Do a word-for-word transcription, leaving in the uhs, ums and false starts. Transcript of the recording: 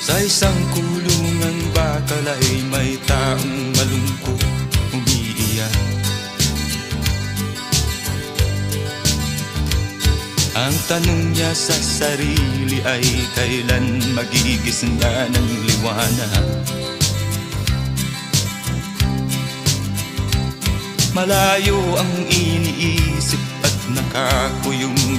Sa isang kulungang bakal ay may taong malungkot umiiyak. Ang tanong niya sa sarili ay kailan magigising na ng liwanag. Malayo ang iniisip at nakakuyong